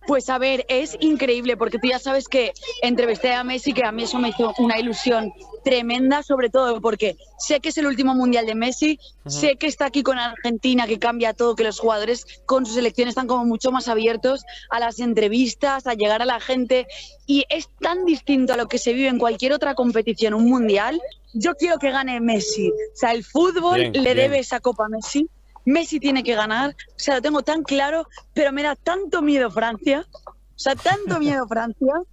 Pues a ver, es increíble porque tú ya sabes que entrevisté a Messi, que a mí eso me hizo una ilusión tremenda, sobre todo porque sé que es el último mundial de Messi, sé que está aquí con Argentina, que cambia todo, que los jugadores con su selección están como mucho más abiertos a las entrevistas, a llegar a la gente, y es tan distinto a lo que se vive en cualquier otra competición, un mundial. Yo quiero que gane Messi, o sea, el fútbol Bien, le bien. debe esa copa a Messi. Messi tiene que ganar, o sea, lo tengo tan claro, pero me da tanto miedo Francia, o sea, tanto miedo Francia.